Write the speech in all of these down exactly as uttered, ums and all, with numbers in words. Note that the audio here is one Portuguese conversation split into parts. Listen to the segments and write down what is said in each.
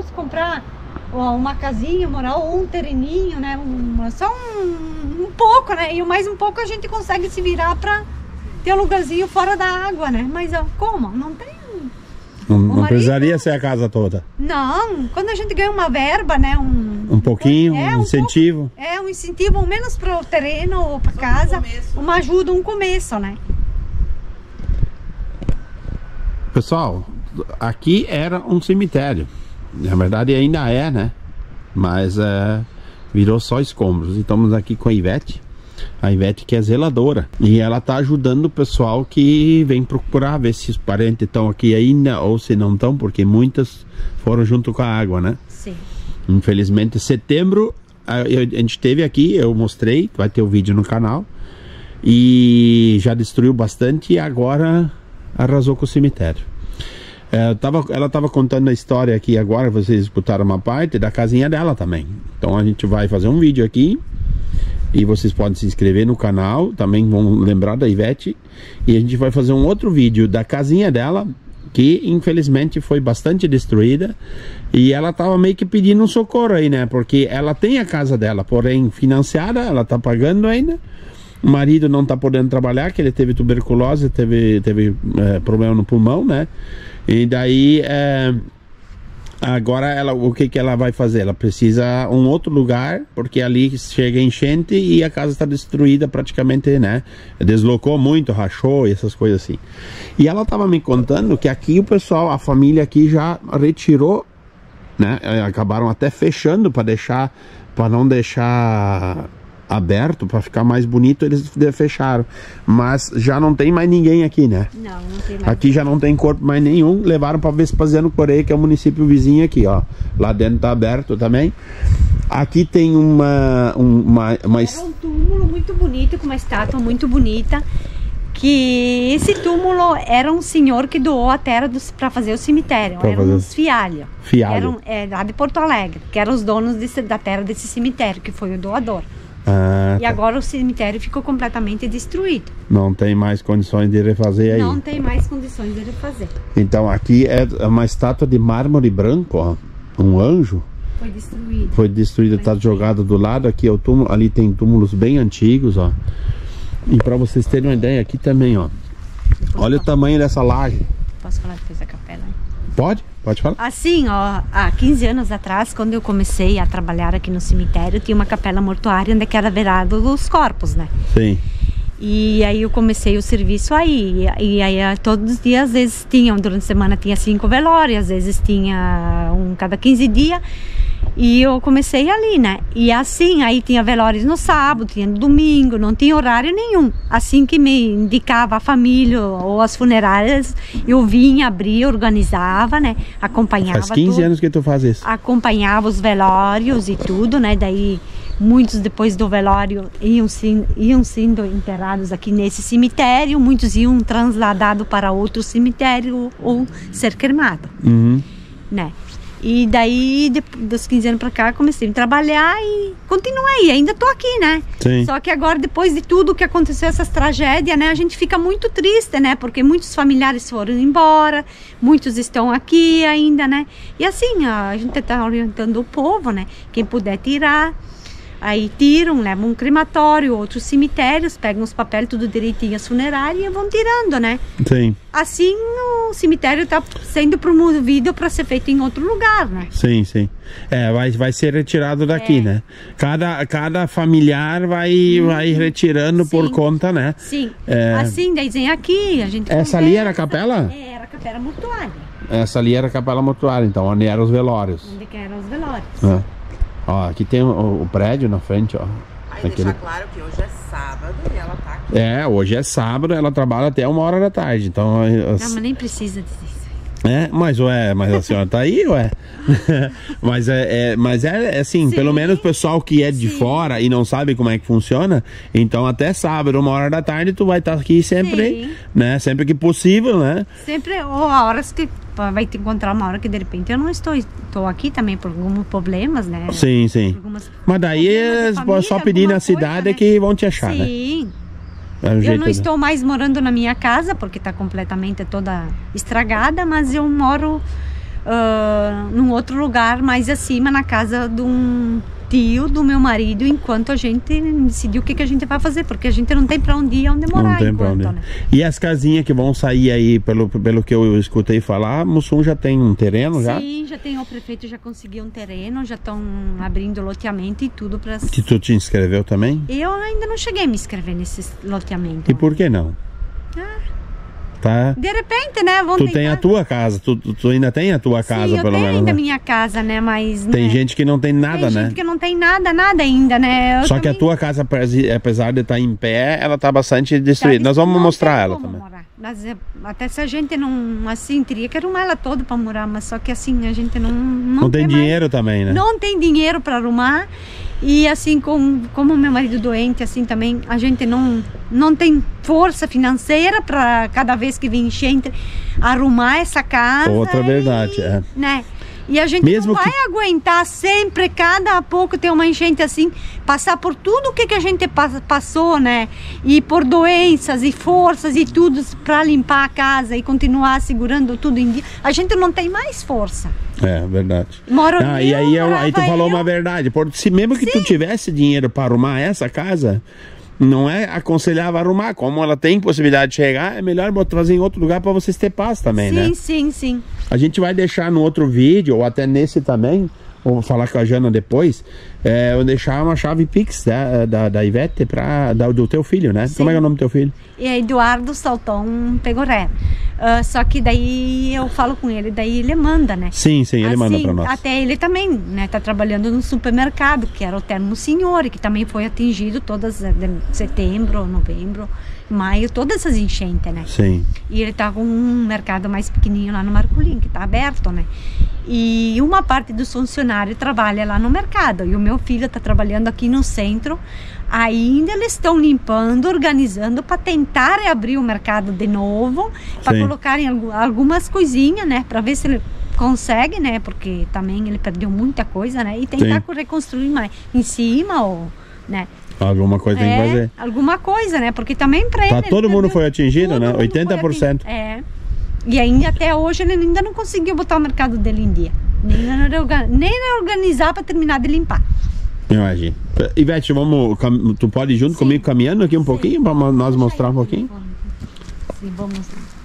fosse comprar ó, uma casinha, morar ou um terreninho, né? Uma, só um, um pouco, né? E o mais um pouco a gente consegue se virar pra ter um lugarzinho fora da água, né? Mas ó, como? Não tem. Não, não precisaria ser a casa toda. Não, quando a gente ganha uma verba, né? Um, um pouquinho, é, um incentivo. Pouco, é, um incentivo, ou menos para o terreno ou para casa. Um uma ajuda, um começo, né? Pessoal, aqui era um cemitério. Na verdade ainda é, né? Mas é, virou só escombros. Estamos aqui com a Ivete. A Ivete que é zeladora. E ela tá ajudando o pessoal que vem procurar ver se os parentes estão aqui ainda ou se não estão, porque muitas foram junto com a água, né? Sim. Infelizmente, setembro a, a gente teve aqui, eu mostrei, vai ter o vídeo no canal. E já destruiu bastante e agora arrasou com o cemitério. É, tava, ela estava contando a história aqui agora, vocês escutaram uma parte da casinha dela também. Então a gente vai fazer um vídeo aqui. E vocês podem se inscrever no canal, também vão lembrar da Ivete. E a gente vai fazer um outro vídeo da casinha dela, que infelizmente foi bastante destruída. E ela tava meio que pedindo um socorro aí, né? Porque ela tem a casa dela, porém financiada, ela tá pagando ainda. O marido não tá podendo trabalhar, que ele teve tuberculose, teve, teve é, problema no pulmão, né? E daí... É... Agora ela, o que que ela vai fazer? Ela precisa um outro lugar, porque ali chega enchente e a casa está destruída praticamente, né? Deslocou muito, rachou e essas coisas assim. E ela estava me contando que aqui o pessoal, a família aqui já retirou, né? Acabaram até fechando para deixar, para não deixar aberto, para ficar mais bonito, eles fecharam. Mas já não tem mais ninguém aqui, né? Não, não tem mais. Aqui já não tem corpo mais nenhum. Levaram para Vespasiano Correia, que é o município vizinho aqui, ó. Lá dentro tá aberto também. Aqui tem uma... uma, uma... Era um túmulo muito bonito, com uma estátua muito bonita. Que esse túmulo era um senhor que doou a terra para fazer o cemitério. Pra eram fazer... uns fialhos. Fialho. Eram é, lá de Porto Alegre, que eram os donos desse, da terra desse cemitério, que foi o doador. Ah, e tá. Agora o cemitério ficou completamente destruído. Não tem mais condições de refazer aí. Não tem mais condições de refazer. Então aqui é uma estátua de mármore branco, ó. Um anjo. Foi destruído. Foi destruído, está jogado do lado. Aqui é o túmulo, ali tem túmulos bem antigos, ó. E para vocês terem uma ideia, aqui também, ó. Olha o tamanho dessa laje. Posso falar depois da capela? Pode? Pode falar? Assim, ó, há quinze anos atrás, quando eu comecei a trabalhar aqui no cemitério, tinha uma capela mortuária onde era velado os corpos, né? Sim. E aí eu comecei o serviço aí, e aí todos os dias, às vezes tinham, durante a semana tinha cinco velórios, às vezes tinha um cada quinze dias, e eu comecei ali, né? E assim, aí tinha velórios no sábado, tinha no domingo, não tinha horário nenhum. Assim que me indicava a família ou as funerárias, eu vinha, abria, organizava, né? Acompanhava. Faz quinze tudo, anos que tu faz isso. Acompanhava os velórios e tudo, né? Daí muitos depois do velório iam, iam sendo enterrados aqui nesse cemitério, muitos iam transladados para outro cemitério ou ser cremados, uhum. né? E daí, dos quinze anos pra cá, comecei a trabalhar e continuei, ainda tô aqui, né? Sim. Só que agora, depois de tudo que aconteceu, essas tragédias, né? A gente fica muito triste, né? Porque muitos familiares foram embora, muitos estão aqui ainda, né? E assim, a gente tá orientando o povo, né? Quem puder tirar, aí tiram, levam um crematório, outros cemitérios, pegam os papéis tudo direitinho, as funerárias e vão tirando, né? Sim. Assim o cemitério está sendo promovido para ser feito em outro lugar, né? Sim, sim. É, vai, vai ser retirado daqui, é. né? Cada, cada familiar vai, hum, vai retirando sim. por conta, né? Sim. É... Assim, daí vem aqui, a gente... Essa ali era a capela? É, era a capela mortuária. Essa ali era a capela mortuária, então, onde eram os velórios. Onde que eram os velórios. É. Ó, aqui tem o, o prédio na frente, ó. Aí Aquele... deixar claro que hoje é sábado e ela tá aqui. É, hoje é sábado, ela trabalha até uma hora da tarde, então... As... Não, mas nem precisa dizer isso. É, mas ué, mas a senhora tá aí, ué. mas é, é, mas é assim, sim. Pelo menos o pessoal que é de sim. fora e não sabe como é que funciona, então até sábado, uma hora da tarde, tu vai estar tá aqui sempre, sim. né? Sempre que possível, né? Sempre, ou a horas que vai te encontrar uma hora que de repente eu não estou, estou aqui também por alguns problemas, né? Sim, sim. Mas daí é só pedir na cidade, né? Que vão te achar, sim. né? Sim. É um eu não de... estou mais morando na minha casa, porque está completamente toda estragada, mas eu moro uh, num outro lugar mais acima, na casa de um tio do meu marido, enquanto a gente decidiu o que, que a gente vai fazer, porque a gente não tem pra onde ir, onde morar. Não tem enquanto, pra onde. Né? E as casinhas que vão sair aí, pelo, pelo que eu escutei falar, Mussum já tem um terreno já? Sim, já tem, o prefeito já conseguiu um terreno, já estão abrindo loteamento e tudo para. Que tu te inscreveu também? Eu ainda não cheguei a me inscrever nesse loteamento. E por que não? Ah. Tá. De repente, né? Vão tu tentar... tem a tua casa, tu, tu, tu ainda tem a tua casa, Sim, eu pelo tenho menos. ainda Né? a minha casa, né? Mas. Tem né? gente que não tem nada, tem né? gente que não tem nada, nada ainda, né? Eu Só também... que a tua casa, apesar de estar em pé, ela tá bastante destruída. Tá, Nós vamos não mostrar tem ela como também. Morar. Mas, até se a gente não, assim, teria que arrumar ela toda para morar, mas só que assim, a gente não. Não, Não tem, tem dinheiro mais, também, né? Não tem dinheiro para arrumar. E assim, com, como meu marido doente, assim também, a gente não, não tem força financeira para cada vez que vem enchente arrumar essa casa. Outra verdade, e, é. Né? E a gente Mesmo não vai que... aguentar sempre, cada pouco ter uma enchente assim, passar por tudo o que, que a gente passou, né? E por doenças e forças e tudo para limpar a casa e continuar segurando tudo em dia. A gente não tem mais força. É, verdade. Moro ah, eu, e aí, eu, aí tu falou eu. uma verdade. Por, se mesmo que Sim. tu tivesse dinheiro para arrumar essa casa, não é aconselhável arrumar. Como ela tem possibilidade de chegar, é melhor botar, fazer em outro lugar para vocês ter paz também, sim, né? Sim, sim, sim. A gente vai deixar no outro vídeo, ou até nesse também, vou falar com a Jana depois, é, eu vou deixar uma chave Pix da, da, da Ivete, pra, da, do teu filho, né? Sim. Como é que é o nome do teu filho? É Eduardo Salton Pegoré. Uh, só que daí eu falo com ele, daí ele manda, né? Sim, sim, ele assim, manda pra nós. Até ele também, né? Tá trabalhando no supermercado, que era o Termo Senhor, que também foi atingido todas, de setembro, novembro, maio, todas essas enchentes, né? Sim. E ele tá com um mercado mais pequenininho lá no Marcolim, que tá aberto, né? E uma parte dos funcionários trabalha lá no mercado, e o meu filho tá trabalhando aqui no centro. Ainda eles estão limpando, organizando para tentar abrir o mercado de novo, para colocarem algumas coisinhas, né? Para ver se ele consegue, né? Porque também ele perdeu muita coisa, né? E tentar Sim. reconstruir mais em cima, ou, né? Alguma coisa é, tem que fazer. Alguma coisa, né? Porque também para ele. Tá, todo mundo foi atingido, né? oitenta por cento. É. E ainda até hoje ele ainda não conseguiu botar o mercado dele em dia. Nem, nem organizar para terminar de limpar. Imagina. Ivete, vamos, tu pode ir junto Sim. comigo caminhando aqui um Sim. pouquinho para nós mostrar um pouquinho? Sim, vamos.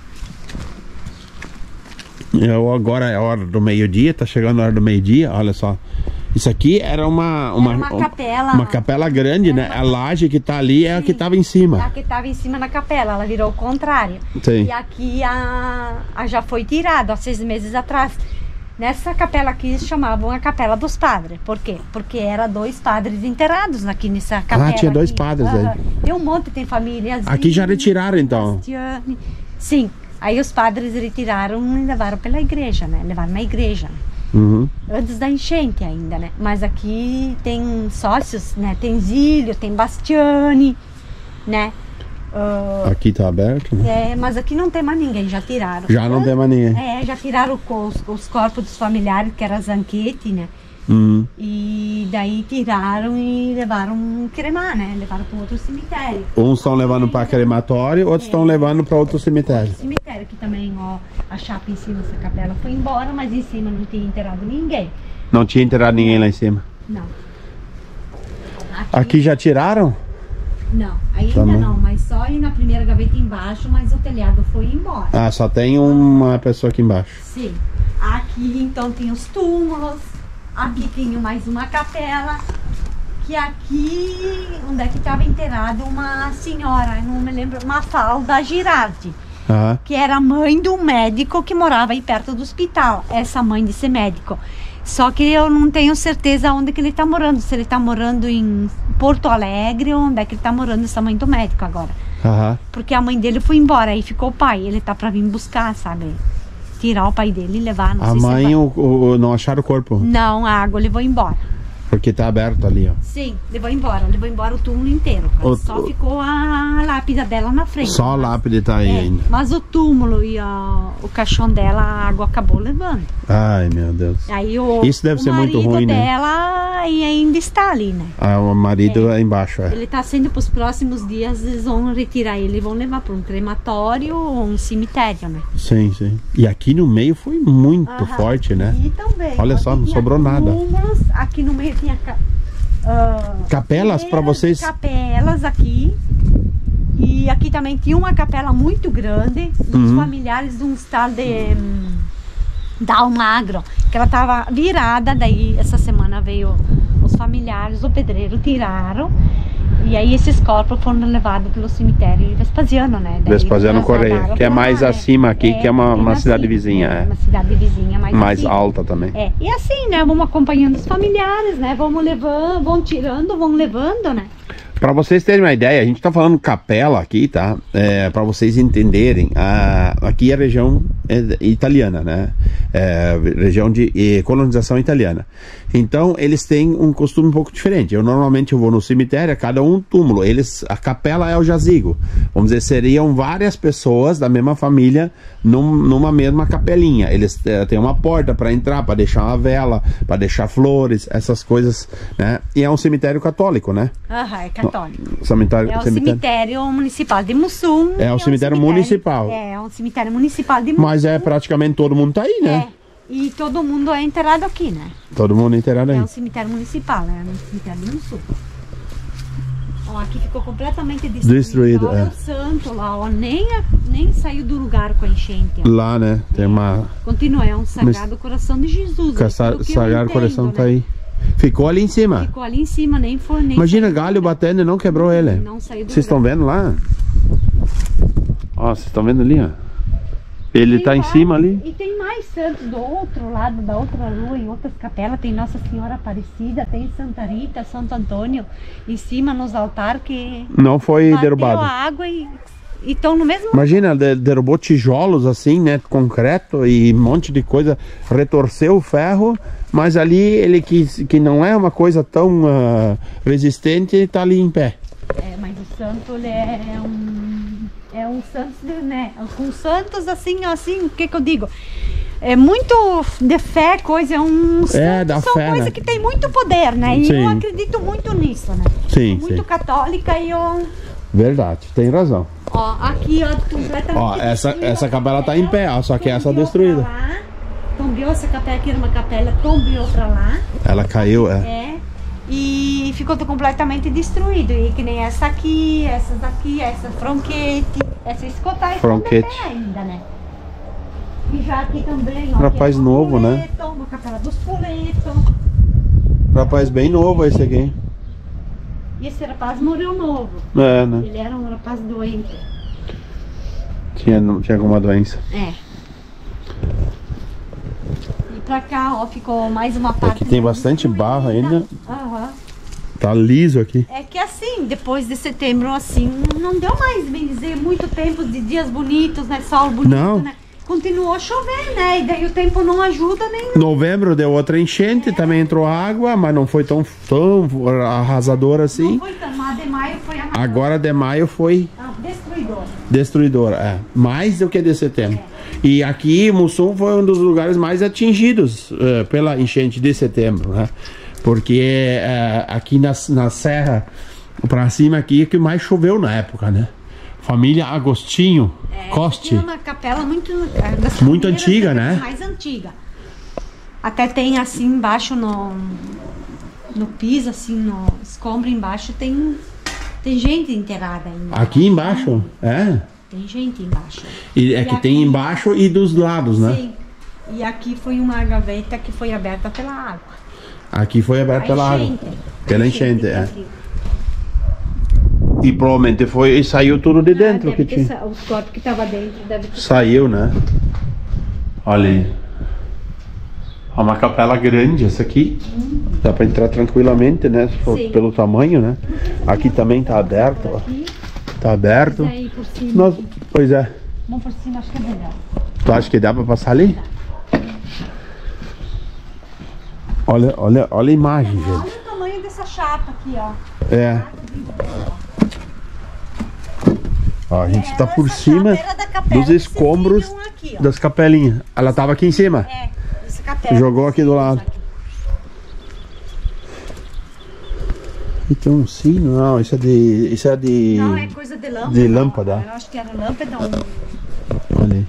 Eu, agora é a hora do meio-dia, tá chegando a hora do meio-dia, olha só. Isso aqui era uma, uma, era uma capela. Uma capela grande, né? Uma... A laje que tá ali é Sim. a que tava em cima. A que tava em cima na capela, ela virou o contrário. Sim. E aqui a, a já foi tirada há seis meses atrás. Nessa capela aqui eles chamavam a Capela dos Padres. Por quê? Porque era dois padres enterrados aqui nessa capela. Ah, tinha dois aqui. padres ah, aí. Tem um monte, tem famílias. Aqui já retiraram então? Bastiani. Sim, aí os padres retiraram e levaram pela igreja, né? Levaram na igreja. Uhum. Antes da enchente ainda, né? Mas aqui tem sócios, né? Tem Zílio, tem Bastiani, né? Uh, aqui tá aberto, né? É, mas aqui não tem mais ninguém, já tiraram. Já não tem mais ninguém. É, já tiraram os, os corpos dos familiares, que era Zanquete, né? Uhum. E daí tiraram e levaram cremar, né? Levaram para outro cemitério. Uns estão levando para crematório, outros estão é. levando para outro cemitério. Outro cemitério, que também, ó, a chapa em cima dessa capela foi embora, mas em cima não tinha enterrado ninguém. Não tinha enterrado ninguém lá em cima? Não. Aqui, Aqui já tiraram? Não, ainda Também. não, mas só ir na primeira gaveta embaixo, mas o telhado foi embora. Ah, só tem uma pessoa aqui embaixo. Sim. Aqui então tem os túmulos, aqui tinha mais uma capela, que aqui, onde é que estava enterrada uma senhora, não me lembro, Mafalda Girardi, ah. que era mãe de um médico que morava aí perto do hospital, essa mãe desse médico. Só que eu não tenho certeza onde que ele está morando, se ele está morando em Porto Alegre ou onde é que ele está morando, essa mãe do médico agora. Uhum. Porque a mãe dele foi embora, aí ficou o pai, ele tá para vir buscar, sabe? Tirar o pai dele e levar, não a sei mãe, se o, o, não acharam o corpo? Não, a água levou embora. Porque tá aberto ali, ó. Sim, levou embora, levou embora o túmulo inteiro. O, só o, ficou a lápide dela na frente. Só mas, a lápide tá aí é, ainda. Mas o túmulo e a, o caixão dela, a água acabou levando. Ai, meu Deus. Aí o, Isso deve o ser muito ruim, marido né? dela e ainda está ali, né? Ah, o marido é, é embaixo, é. Ele está sendo para os próximos dias, eles vão retirar ele, vão levar para um crematório ou um cemitério, né? Sim, sim. E aqui no meio foi muito Aham. forte, né? E também. Olha só, não tinha sobrou nada. Túmulos, aqui no meio tinha ca- ah, Capelas para vocês? Capelas aqui. E aqui também tinha uma capela muito grande dos Uhum. familiares de um tal de hum, da Almagro, que ela estava virada. Daí essa semana veio os familiares, o pedreiro tiraram. E aí esses corpos foram levados pelo cemitério Vespasiano, né? Daí Vespasiano Correia, trasladaram que é pra mais lá, né? acima aqui, que é uma, bem uma cidade acima, vizinha, é, é. uma cidade vizinha mais, Mais acima. alta também. É, e assim, né? Vamos acompanhando os familiares, né? Vamos levando, vão tirando, vão levando, né? Para vocês terem uma ideia, a gente tá falando capela aqui, tá? É, para vocês entenderem, a, aqui é a região é, italiana, né? É, região de é, colonização italiana. Então, eles têm um costume um pouco diferente. Eu normalmente eu vou no cemitério, cada um túmulo. Eles, a capela é o jazigo. Vamos dizer, seriam várias pessoas da mesma família num, numa mesma capelinha. Eles é, têm uma porta para entrar, para deixar uma vela, para deixar flores, essas coisas, né? E é um cemitério católico, né? Aham, é católico. Cemitério, É o cemitério. cemitério municipal de Mussum. É um cemitério municipal. É, é um cemitério municipal de Mussum. Mas é praticamente todo mundo tá aí, né? É. E todo mundo é enterrado aqui, né? Todo mundo inteirado aí. É um cemitério municipal, é um cemitério de Mussum. Ó, aqui ficou completamente destruído. Destruído, Olha é. o santo lá, ó. Nem, a- nem saiu do lugar com a enchente. Ó. Lá, né? Tem uma. Continua, é um sagrado coração de Jesus. O é sa- tudo que eu Sagrado entendo, Coração né? tá aí. Ficou ali em cima. Ficou ali em cima, nem foi nem. Imagina saiu. galho batendo e não quebrou ele. Não saiu do Vocês estão lugar. vendo lá? Ó, vocês estão vendo ali, ó? Ele Tem tá em vários- cima ali. E tem mais santos do outro lado, da outra rua, em outras capelas. Tem Nossa Senhora Aparecida, tem Santa Rita, Santo Antônio, em cima nos altares que Não foi bateu derrubado. a água e estão no mesmo. Imagina, de- derrubou tijolos assim, né? Concreto e um monte de coisa. Retorceu o ferro, mas ali ele que, que não é uma coisa tão ah, resistente, tá ali em pé. É, mas o santo ele é um. É um santo, né? Com santos assim, assim, o que que eu digo? É muito de fé, coisa, é um É, santo, da são fé, coisa né? que tem muito poder, né? E Sim. eu acredito muito nisso, né? Sim, Sou muito sim. católica e eu. Verdade, tem razão. Ó, aqui, ó, completamente. Ó, essa- destruída essa a capela tá em pé, ó, só que essa tombeou destruída. pra lá, Tombeou essa capela, aqui era uma capela, tombeou pra lá. Ela caiu, é. É. E ficou tudo completamente destruído. E que nem essa aqui, essas aqui, essa fronquete, essa escotar Fronquete. ainda, né? E já aqui também, ó. Rapaz aqui é novo, uma né? puleta, uma capela dos puletos. Rapaz bem novo esse aqui. E esse rapaz morreu novo. É, né? Ele era um rapaz doente. Tinha, não tinha alguma doença. É. E pra cá, ó, ficou mais uma parte. Aqui tem mais bastante destruída. barro ainda. Aham. Tá liso aqui. É que assim, depois de setembro, assim, não deu mais, bem dizer, muito tempo de dias bonitos, né? Sol bonito, Não. né? Continuou a chover, né? E daí o tempo não ajuda nem. Novembro deu outra enchente, também entrou água, mas não foi tão, tão arrasadora assim. Não foi tão, mas de maio foi a Agora de maio foi ah, destruidor. destruidora, é. Mais do que de setembro. E aqui, Mussum foi um dos lugares mais atingidos eh, pela enchente de setembro, né? Porque eh, aqui na, na serra, pra cima aqui, é que mais choveu na época, né? Família Agostinho Coste. É uma capela muito, é, das Muito primeiras antiga, capelas né? Mais antiga. Até tem assim embaixo no, no piso, assim, no escombro embaixo, tem, tem gente enterrada ainda. Aqui embaixo, é. Tem gente embaixo. E é E que aqui- tem embaixo e dos lados, né? Sim. E aqui foi uma gaveta que foi aberta pela água. Aqui foi aberto A pela água. enchente. Pela A enchente, que é. abriu. E provavelmente foi e saiu tudo de dentro Ah, que deve ter tinha. sa- os corpos que estavam dentro deve ter Saiu, né? Olha aí. É uma capela grande essa aqui. Dá pra entrar tranquilamente, né? Se for Sim. pelo tamanho, né? Aqui também tá aberto, ó. aqui. Tá aberto. Mas aí por cima. Nós... Pois é. Vamos por cima, acho que é melhor. Tu acha que dá pra passar ali? Olha, olha, olha a imagem, Olha gente. o tamanho dessa chapa aqui, ó. É. Ó, a gente tá por Essa cima chapa era da capela dos que escombros vocês viram aqui, ó. das capelinhas. Ela tava aqui em cima. É, essa capela. Jogou aqui do lado. E tem um sino, não, isso é de... Isso é de... Não, é coisa de lâmpada. De lâmpada. Eu acho que era lâmpada. Um... Olha aí.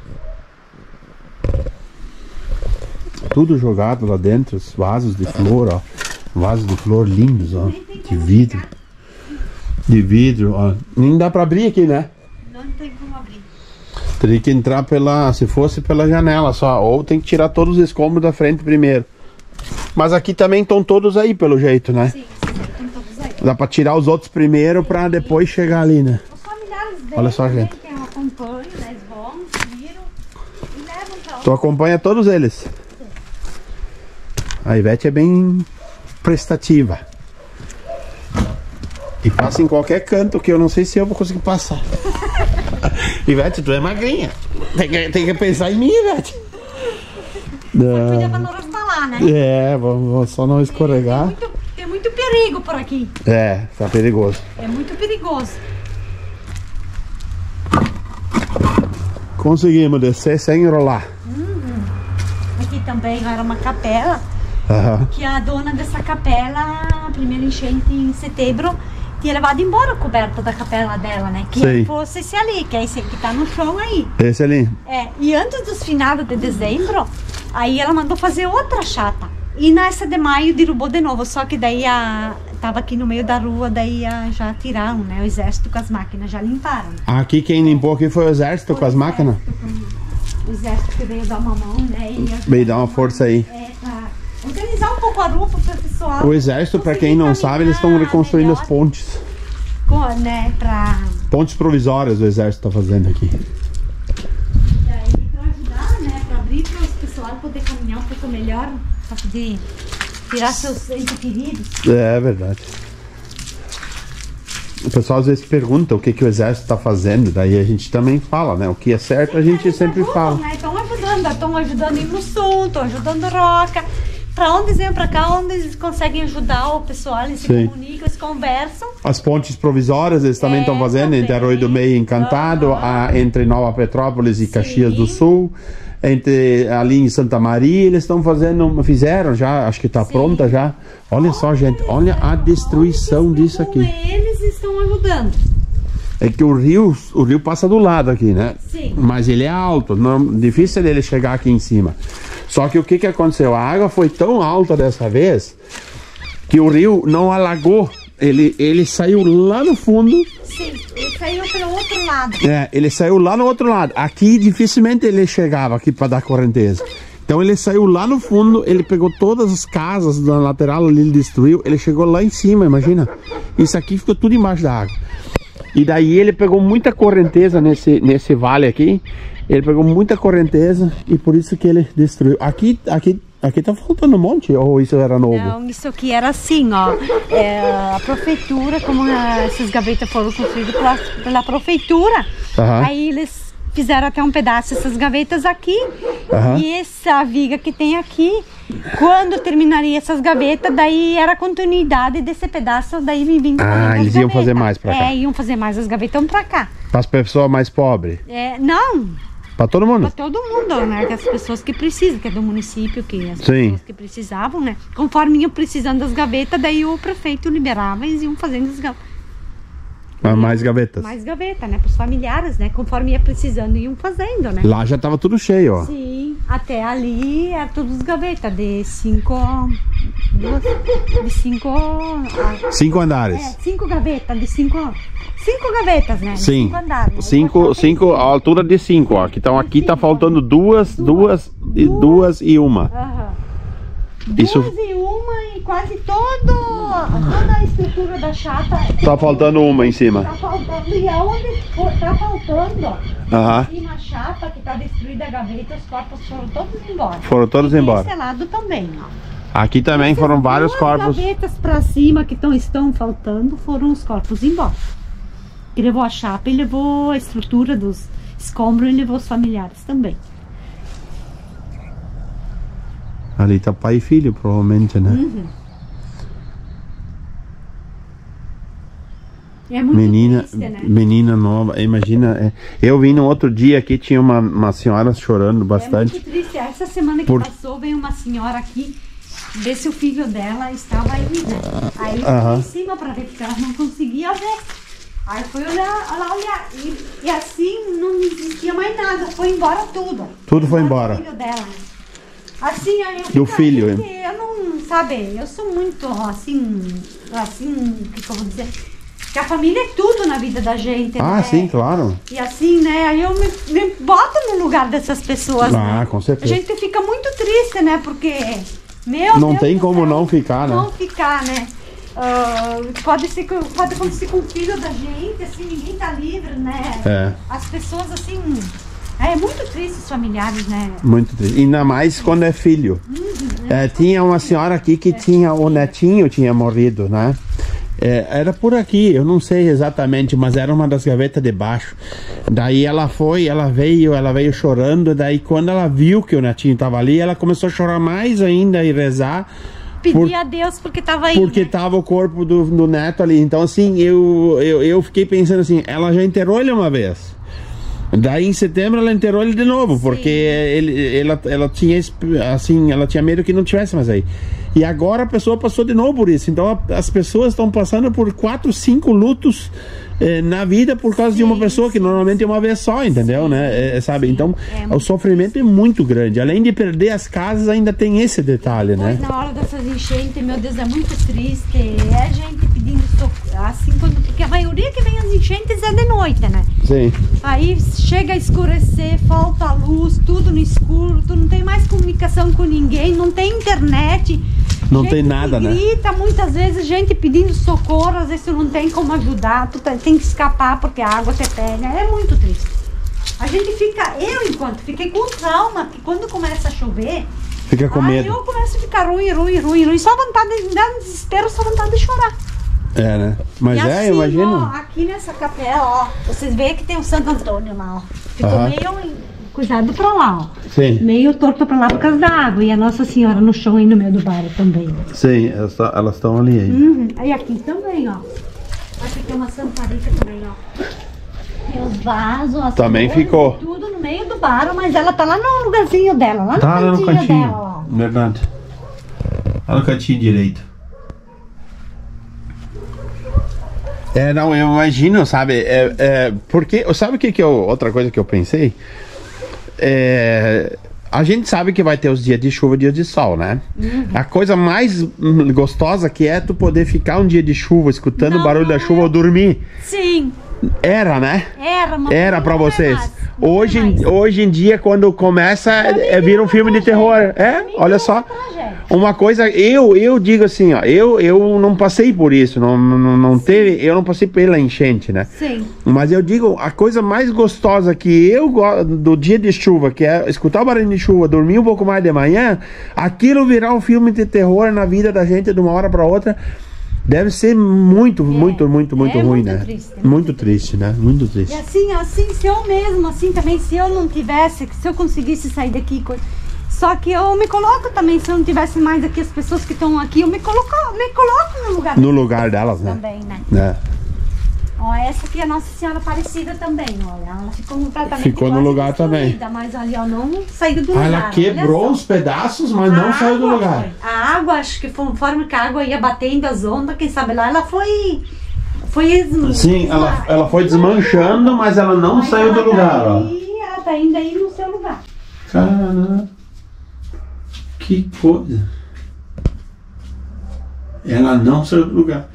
Tudo jogado lá dentro, os vasos de flor, ó. Vasos de flor lindos, ó. De vidro. De vidro, ó. Nem dá pra abrir aqui, né? Não tem como abrir. Teria que entrar pela... Se fosse pela janela só. Ou tem que tirar todos os escombros da frente primeiro. Mas aqui também estão todos aí, pelo jeito, né? Sim, sim, estão todos aí. Dá pra tirar os outros primeiro pra depois chegar ali, né? Os familiares dele, Olha só, gente. Que eu acompanho, né? Eles vão, tiram e levam pra Tu acompanha todos eles? A Ivete é bem prestativa. E passa em qualquer canto que eu não sei se eu vou conseguir passar. Ivete, tu é magrinha. Tem que, tem que pensar em mim, Ivete. Cuida pra não rastalar, né? É, vamos só não escorregar. Tem muito, tem muito perigo por aqui. É, tá perigoso. É muito perigoso. Conseguimos descer sem enrolar. Uhum. Aqui também era uma capela. Uhum. Que a dona dessa capela, a primeira enchente em setembro, tinha levado embora a coberta da capela dela, né? Que Sei. fosse esse ali, que é esse que tá no chão aí. Esse ali. É, e antes dos finados de dezembro, aí ela mandou fazer outra chata. E nessa de maio derrubou de novo, só que daí a, tava aqui no meio da rua, daí a, já tiraram, né? O exército com as máquinas, já limparam. Aqui quem limpou aqui foi o exército com as máquinas. O exército que veio dar uma mão, né? E Veio dar uma força aí. É, pra organizar um pouco a rua pro pessoal. O exército, pra quem não sabe, eles estão reconstruindo as pontes. Com, né, pra... Pontes provisórias o exército tá fazendo aqui. Daí pra ajudar, né? Pra abrir para o pessoal poder caminhar um pouco melhor, pra poder tirar seus entes queridos. É verdade. O pessoal às vezes pergunta o que, que o exército tá fazendo, daí a gente também fala, né? O que é certo a gente sempre fala. Estão ajudando, estão ajudando em no sul, estão ajudando Roca. Pra onde eles vêm pra cá, onde eles conseguem ajudar o pessoal, eles se Sim. comunicam, eles conversam. As pontes provisórias eles também É, estão fazendo, também. entre Arroio do Meio e Encantado, Uhum. a, entre Nova Petrópolis e Sim. Caxias do Sul, entre ali em Santa Maria, eles estão fazendo, fizeram já, acho que tá Sim. pronta já. Olha só, gente, olha a destruição disso aqui. Eles estão ajudando. É que o rio, o rio passa do lado aqui, né? Sim. Mas ele é alto, não, difícil dele chegar aqui em cima. Só que o que que aconteceu? A água foi tão alta dessa vez que o rio não alagou. Ele, ele saiu lá no fundo. Sim, ele saiu pelo outro lado. É, ele saiu lá no outro lado. Aqui dificilmente ele chegava aqui para dar correnteza. Então ele saiu lá no fundo, ele pegou todas as casas da lateral ali, ele destruiu. Ele chegou lá em cima, imagina. Isso aqui ficou tudo embaixo da água. E daí ele pegou muita correnteza nesse, nesse vale aqui. Ele pegou muita correnteza e por isso que ele destruiu. Aqui, aqui, aqui tá faltando um monte, ou isso era novo? Não, isso aqui era assim, ó. É, a prefeitura, como ah, essas gavetas foram construídas pela, pela prefeitura, Aham. aí eles fizeram até um pedaço dessas gavetas aqui. Aham. E essa viga que tem aqui, quando terminaria essas gavetas, daí era a continuidade desse pedaço, daí vindo Ah, eles iam fazer mais pra cá. É, iam fazer mais as gavetas pra cá. Para as pessoas mais pobres? É, não, Para todo mundo? para todo mundo, né? Que as pessoas que precisam, que é do município, que as Sim. pessoas que precisavam, né? Conforme iam precisando das gavetas, daí o prefeito liberava e eles iam fazendo as gavetas. Ah, mais gavetas. Mais gaveta, né? Para os familiares, né? Conforme ia precisando, iam fazendo, né? Lá já tava tudo cheio, ó. Sim, até ali era tudo as gavetas, de cinco. Duas, de cinco. ah, Cinco andares. É, cinco gavetas, de cinco. Cinco gavetas, né? De Sim. Cinco andares. Aí Cinco, cortava em cinco, a altura de cinco, ó. Então aqui tá cinco, faltando duas, duas, e duas e uma. Aham. Isso- Duas e uma e quase todo, toda a estrutura da chata. Tá faltando uma em Tá cima. faltando. E aonde for- tá faltando, ó. Aham. Em cima a chapa que tá destruída a gaveta, os corpos foram todos embora. Foram todos E embora. desse lado também, ó. Aqui também foram vários Duas corpos. gavetas pra cima que tão, estão faltando foram os corpos embora. Que levou a chapa e levou a estrutura dos escombros e levou os familiares também. Ali tá pai e filho, provavelmente, né? Uhum. É muito Menina, triste, né? menina nova, imagina. é, Eu vim no outro dia aqui, tinha uma, uma senhora chorando É bastante. muito triste. Essa semana que Por- passou, veio uma senhora aqui ver se o filho dela estava aí, né? Aí eu Aham. fui em cima para ver, porque ela não conseguia ver. Aí foi olhar, lá olhar, e, e assim não existia mais nada, foi embora tudo. Tudo foi embora. O filho dela. Assim, aí eu E o fico, filho, porque eu não, sabe, eu sou muito assim, assim, o que, que eu vou dizer? Que a família é tudo na vida da gente, Ah, né? sim, claro. E assim, né, aí eu me, me boto no lugar dessas pessoas, Ah, né? com A certeza. gente fica muito triste, né, porque, meu Não Deus tem do como céu, não ficar, né? Não ficar, né? Ah, pode, ser, que- pode acontecer com o filho da gente, assim, ninguém tá livre, né? É. As pessoas, assim, é muito triste os familiares, né? Muito triste. Ainda mais quando é filho. É, tinha uma senhora aqui que tinha, o netinho tinha morrido, né? É, era por aqui, eu não sei exatamente, mas era uma das gavetas de baixo. Daí ela foi, ela veio, ela veio chorando. Daí quando ela viu que o netinho estava ali, ela começou a chorar mais ainda e rezar. Pedir por- a Deus porque tava aí, Porque né? tava o corpo do, do neto ali. Então assim, eu, eu, eu fiquei pensando assim, ela já enterrou ele uma vez. Daí em setembro ela enterrou ele de novo, porque ele, ela, ela tinha esp- assim, ela tinha medo que não tivesse mais aí. E agora a pessoa passou de novo por isso. Então a- as pessoas estão passando por quatro, cinco lutos eh, na vida por causa de uma Sim, pessoa que sim, normalmente é uma vez só, entendeu, né? É, sabe? Então É o sofrimento é muito grande. Além de perder as casas, ainda tem esse detalhe, né? Pois na hora dessas enchentes, meu Deus, é muito triste. É gente pedindo socorro, assim, quando, porque a maioria que vem as enchentes é de noite, né? Sim. Aí chega a escurecer, falta a luz, tudo no escuro, tu não tem mais comunicação com ninguém, não tem internet. Não gente tem nada, que né? grita, muitas vezes, gente pedindo socorro, às vezes tu não tem como ajudar, tu tá- tem que escapar porque a água te pega. É muito triste. A gente fica, eu enquanto fiquei com trauma, que quando começa a chover, Fica com aí medo. eu começo a ficar ruim, ruim, ruim, ruim, só vontade de dar um desespero, só vontade de chorar. É, né? Mas E é, assim, imagina. ó, aqui nessa capela, ó, vocês veem que tem o Santo Antônio lá, ó. Ficou Aham. meio cuidado pra lá, ó. Sim, Meio torto pra lá por causa da água. E a Nossa Senhora no chão aí no meio do bar também. sim, elas estão ali ainda. Uhum. Aí aqui também, ó. Aqui tem uma samparica também, ó. Tem os vasos, as Também flores, ficou. tudo no meio do bar, mas ela tá lá no lugarzinho dela, lá no Tá lá no cantinho, cantinho. dela, ó. Verdade. Tá no cantinho direito. É, não, eu imagino, sabe? É, é, porque, sabe o que que eu, outra coisa que eu pensei? É, a gente sabe que vai ter os dias de chuva e dias de sol, né? A coisa mais hum, gostosa que é tu poder ficar um dia de chuva escutando Não, o barulho não da chuva é. ou dormir. Sim, Era, né? era, mas Era não pra é vocês. mais, não é Hoje, mais. hoje em dia, quando começa, é, vira um filme de terror. É, olha só. Uma coisa, eu eu digo assim, ó, eu, eu não passei por isso, não, não, não teve, eu não passei pela enchente, né? Sim. Mas eu digo, a coisa mais gostosa que eu gosto do dia de chuva, que é escutar o barulho de chuva, dormir um pouco mais de manhã, aquilo virar um filme de terror na vida da gente de uma hora para outra, deve ser muito, muito, muito, muito é ruim, muito né? triste, é muito, muito triste, né? Muito triste. E assim, assim, se eu mesmo, assim, também, se eu não tivesse, se eu conseguisse sair daqui, co- só que eu me coloco também, se eu não tivesse mais aqui as pessoas que estão aqui, eu me coloco, me coloco no lugar No lugar delas, né? também, né? É. Ó, essa aqui é a Nossa Senhora Aparecida também, olha, ela ficou completamente Ficou no quase lugar também. destruída, mas ali, ó, não saiu do lugar. Ela olha quebrou só. os pedaços, mas A não saiu do água lugar. foi- A água, acho que conforme que a água ia batendo as ondas, quem sabe lá, ela foi... Foi esm- Sim, ela, esma- ela foi desmanchando, mas ela não Mas saiu do ela tá lugar, ó. aí, ela tá indo aí no seu lugar. Caramba. Que coisa. Ela não saiu do lugar.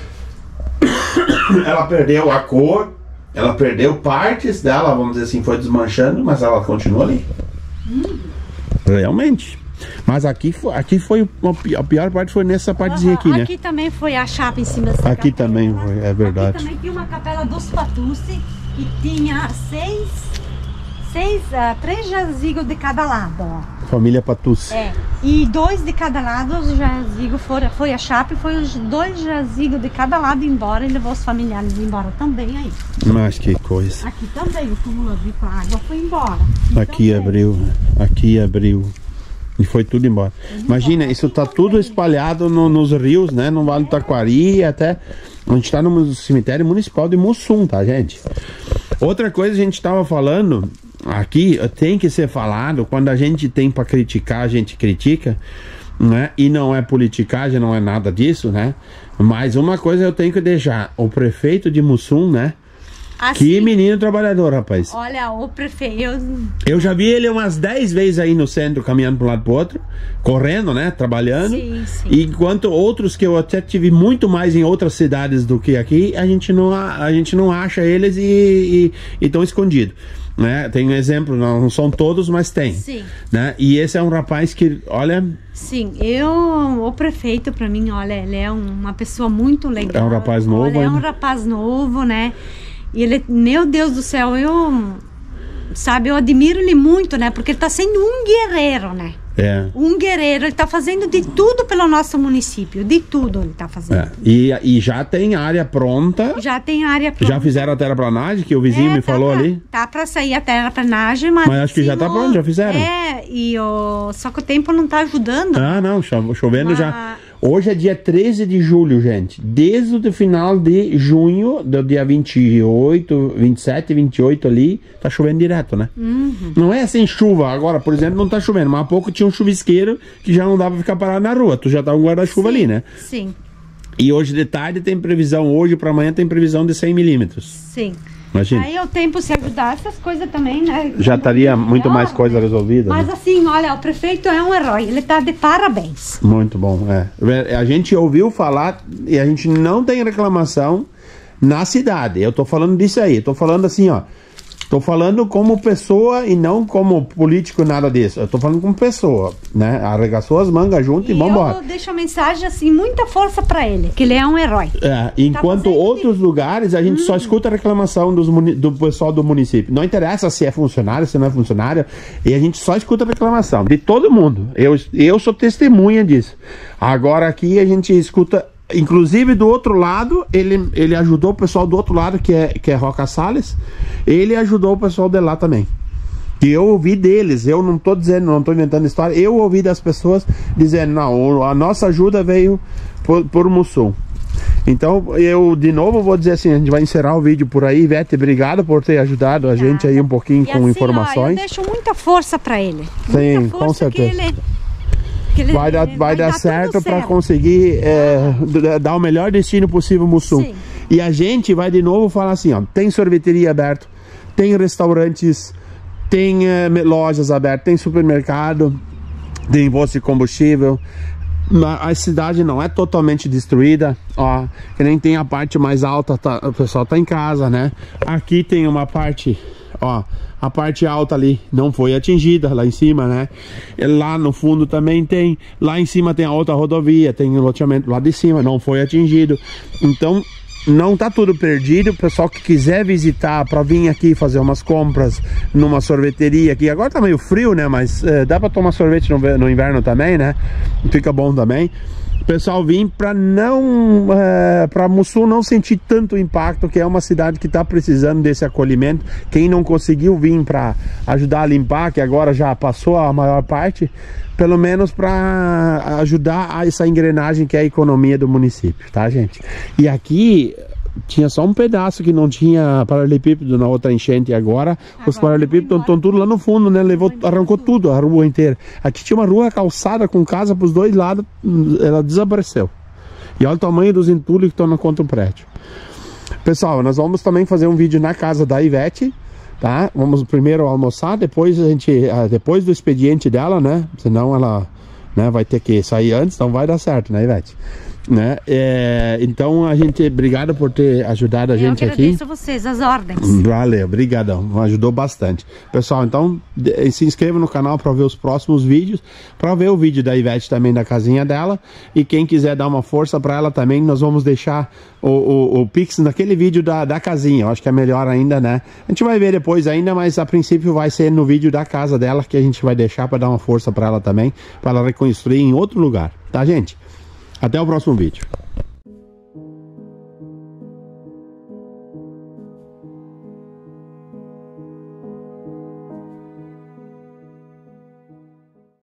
Ela perdeu a cor, ela perdeu partes dela, vamos dizer assim, foi desmanchando, mas ela continua ali. Realmente. Mas aqui foi, aqui foi uma pi- a pior parte foi nessa partezinha aqui, Aham, né? aqui também foi a chapa em cima dessa Aqui capela. também foi, é verdade. Aqui também tinha uma capela dos Patucci que tinha seis, seis, ah, três jazigos de cada lado, ó. Família Patucci. É, e dois de cada lado, os jazigos foram, foi a chapa e foi os dois jazigos de cada lado embora e levou os familiares embora também aí. Mas que coisa. Aqui também o túmulo ali com a água foi embora. Aqui também. abriu, aqui abriu. E foi tudo embora. Imagina, isso tá tudo espalhado no- nos rios, né? No Vale do Taquari, até. A gente tá no cemitério municipal de Mussum, tá, gente? Outra coisa a gente tava falando aqui, tem que ser falado, quando a gente tem pra criticar, a gente critica. né? E não é politicagem, não é nada disso, né? Mas uma coisa eu tenho que deixar, o prefeito de Mussum, né? Assim, que menino trabalhador, rapaz. Olha, o prefeito... Eu... eu já vi ele umas dez vezes aí no centro, caminhando para um lado para o outro, correndo, né, trabalhando. Sim, sim. Enquanto outros que eu até tive muito mais em outras cidades do que aqui, a gente não, a gente não acha eles e estão escondidos. Né? Tem um exemplo, não são todos, mas tem. Sim. Né? E esse é um rapaz que, olha... Sim, eu, o prefeito para mim, olha, ele é uma pessoa muito legal. É um rapaz novo. Olha, é um rapaz novo, né? E ele, meu Deus do céu, eu, sabe, eu admiro ele muito, né? Porque ele tá sendo um guerreiro, né? É. Um guerreiro, ele tá fazendo de tudo pelo nosso município, de tudo ele tá fazendo. É. E, e já tem área pronta. Já tem área pronta. Já fizeram a terraplanagem, que o vizinho é, me tá falou pra, ali. Tá pra sair a terraplanagem, mas... Mas acho que já tá pronto, já fizeram. É, e o, só que o tempo não tá ajudando. Ah, não, chovendo mas... já... Hoje é dia treze de julho, gente. Desde o final de junho, do dia vinte e oito, vinte e sete, vinte e oito ali, tá chovendo direto, né? Uhum. Não é assim chuva. Agora, por exemplo, não tá chovendo. Mas há pouco tinha um chuvisqueiro que já não dava pra ficar parado na rua. Tu já tá um guarda-chuva ali, né? Sim. E hoje de tarde tem previsão, hoje para amanhã tem previsão de cem milímetros. Sim. Imagina. Aí o tempo se ajudar, essas coisas também, né? Já estaria muito mais coisa resolvida. Mas né? assim, olha, o prefeito é um herói, ele tá de parabéns. Muito bom, é. A gente ouviu falar e a gente não tem reclamação na cidade. Eu tô falando disso aí, tô falando assim, ó. Tô falando como pessoa e não como político, nada disso. Eu tô falando como pessoa, né? Arregaçou as mangas junto e, e vambora. Eu deixo a mensagem assim, muita força pra ele, que ele é um herói. É, enquanto tá outros de... lugares a gente hum. só escuta a reclamação dos do pessoal do município. Não interessa se é funcionário, se não é funcionário, e a gente só escuta a reclamação de todo mundo. Eu, eu sou testemunha disso. Agora aqui a gente escuta... Inclusive do outro lado, ele, ele ajudou o pessoal do outro lado, que é, que é Roca Salles. Ele ajudou o pessoal de lá também. E eu ouvi deles, eu não tô dizendo, não tô inventando história. Eu ouvi das pessoas dizendo, não, a nossa ajuda veio por, por Mussum. Então eu de novo vou dizer assim, a gente vai encerrar o vídeo por aí. Ivete, obrigado por ter ajudado a gente aí um pouquinho e com assim, informações. Ó, eu deixo muita força para ele. Sim, muita força com certeza. Que ele... Ele, vai dar, vai vai dar, dar certo para conseguir é, dar o melhor destino possível Mussum. Sim. E a gente vai de novo falar assim, ó, tem sorveteria aberto, tem restaurantes, tem é, lojas abertas, tem supermercado, tem posto de combustível. A cidade não é totalmente destruída, ó, que nem tem a parte mais alta, tá, o pessoal tá em casa, né? Aqui tem uma parte, ó, a parte alta ali não foi atingida, lá em cima, né? Lá no fundo também tem, lá em cima tem a outra rodovia, tem o loteamento lá de cima, não foi atingido. Então, não tá tudo perdido. O pessoal que quiser visitar para vir aqui fazer umas compras numa sorveteria aqui, agora tá meio frio, né? Mas é, dá para tomar sorvete no, no inverno também, né? Fica bom também. O pessoal vir para não é, para Mussum não sentir tanto impacto, que é uma cidade que está precisando desse acolhimento. Quem não conseguiu vir para ajudar a limpar, que agora já passou a maior parte, pelo menos para ajudar a essa engrenagem que é a economia do município, tá, gente? E aqui tinha só um pedaço que não tinha paralelepípedo na outra enchente, e agora, agora os paralelepípedos estão tudo lá no fundo, né? Levou, arrancou tudo, a rua inteira. Aqui tinha uma rua calçada com casa para os dois lados, ela desapareceu. E olha o tamanho dos entulhos que estão na conta do prédio. Pessoal, nós vamos também fazer um vídeo na casa da Ivete, tá? Vamos primeiro almoçar, depois a gente, depois do expediente dela, né? Senão ela, né, vai ter que sair antes, então vai dar certo, né, Ivete? Né? É, então a gente, obrigado por ter ajudado a eu gente aqui. Eu agradeço vocês, as ordens. Valeu, obrigadão, ajudou bastante. Pessoal, então se inscreva no canal para ver os próximos vídeos, para ver o vídeo da Ivete também da casinha dela. E quem quiser dar uma força para ela também, nós vamos deixar o, o, o Pix naquele vídeo da, da casinha. Eu acho que é melhor ainda, né? A gente vai ver depois ainda, mas a princípio vai ser no vídeo da casa dela que a gente vai deixar para dar uma força para ela também, para ela reconstruir em outro lugar, tá, gente? Até o próximo vídeo.